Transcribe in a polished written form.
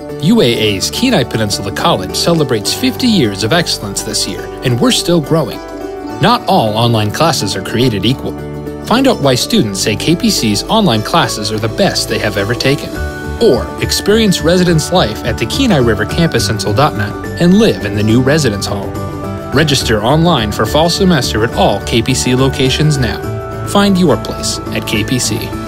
UAA's Kenai Peninsula College celebrates 50 years of excellence this year, and we're still growing. Not all online classes are created equal. Find out why students say KPC's online classes are the best they have ever taken. Or experience residence life at the Kenai River campus in Soldotna and live in the new residence hall. Register online for fall semester at all KPC locations now. Find your place at KPC.